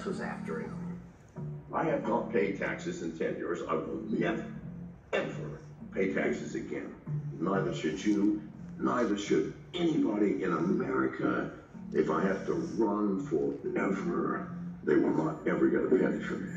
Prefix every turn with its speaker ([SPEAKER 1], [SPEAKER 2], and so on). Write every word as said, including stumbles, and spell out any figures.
[SPEAKER 1] was after him.
[SPEAKER 2] I have not paid taxes in ten years. I will never, ever pay taxes again. Neither should you. Neither should anybody in America. If I have to run forever, they will not ever get a penny from me.